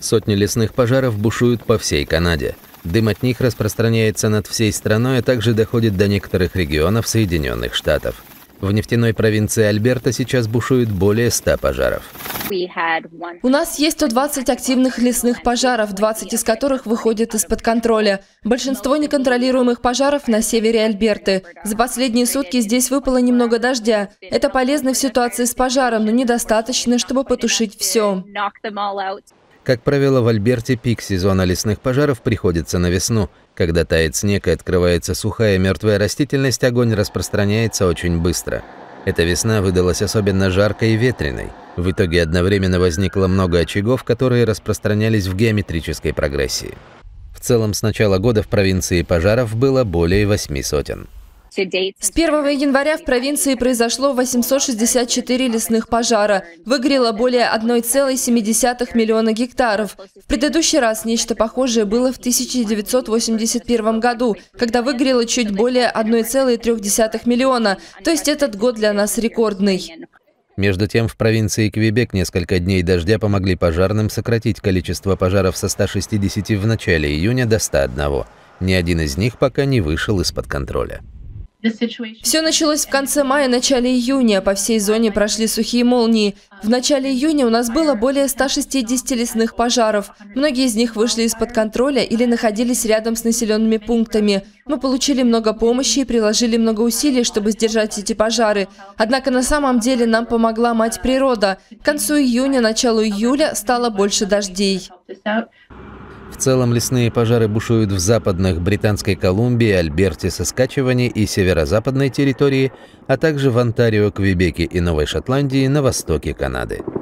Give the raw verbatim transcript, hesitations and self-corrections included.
Сотни лесных пожаров бушуют по всей Канаде. Дым от них распространяется над всей страной, а также доходит до некоторых регионов Соединенных Штатов. В нефтяной провинции Альберта сейчас бушует более ста пожаров. У нас есть сто двадцать активных лесных пожаров, двадцать из которых выходят из-под контроля. Большинство неконтролируемых пожаров на севере Альберты. За последние сутки здесь выпало немного дождя. Это полезно в ситуации с пожаром, но недостаточно, чтобы потушить все. Как правило, в Альберте пик сезона лесных пожаров приходится на весну. Когда тает снег и открывается сухая мертвая растительность, огонь распространяется очень быстро. Эта весна выдалась особенно жаркой и ветреной. В итоге одновременно возникло много очагов, которые распространялись в геометрической прогрессии. В целом, с начала года в провинции пожаров было более восьми сотен. С первого января в провинции произошло восемьсот шестьдесят четыре лесных пожара. Выгорело более одной целой семи десятых миллиона гектаров. В предыдущий раз нечто похожее было в тысяча девятьсот восемьдесят первом году, когда выгорело чуть более одной целой трёх десятых миллиона. То есть этот год для нас рекордный. Между тем, в провинции Квебек несколько дней дождя помогли пожарным сократить количество пожаров со ста шестидесяти в начале июня до ста одного. Ни один из них пока не вышел из-под контроля. Все началось в конце мая, начале июня. По всей зоне прошли сухие молнии. В начале июня у нас было более ста шестидесяти лесных пожаров. Многие из них вышли из-под контроля или находились рядом с населенными пунктами. Мы получили много помощи и приложили много усилий, чтобы сдержать эти пожары. Однако на самом деле нам помогла мать природа. К концу июня, началу июля стало больше дождей. В целом, лесные пожары бушуют в западных Британской Колумбии, Альберте, Саскачеване и северо-западной территории, а также в Онтарио, Квебеке и Новой Шотландии на востоке Канады.